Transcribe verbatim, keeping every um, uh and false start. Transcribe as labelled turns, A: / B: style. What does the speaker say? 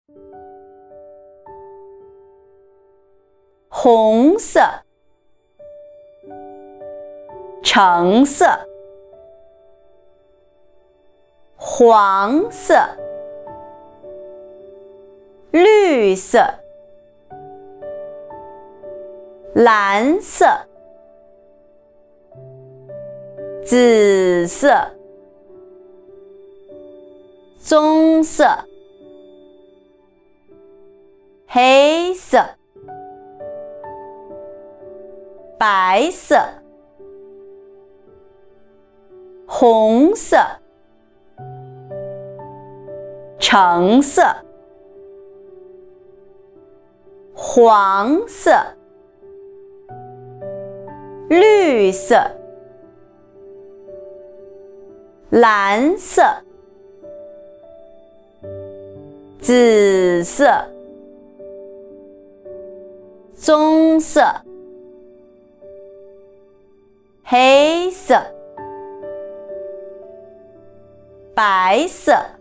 A: 红色、橙色、黄色、绿色、蓝色、紫色、棕色、黑色、白色、红色、橙色、黄色、绿色、蓝色、紫色、棕色、黑色、白色。